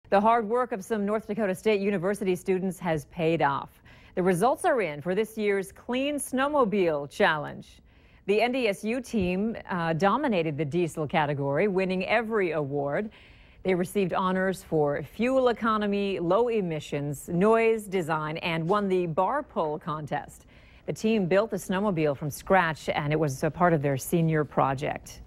The hard work of some North Dakota State University students has paid off. The results are in for this year's Clean Snowmobile Challenge. The NDSU team dominated the diesel category, winning every award. They received honors for fuel economy, low emissions, noise design, and won the bar pull contest. The team built the snowmobile from scratch, and it was a part of their senior project.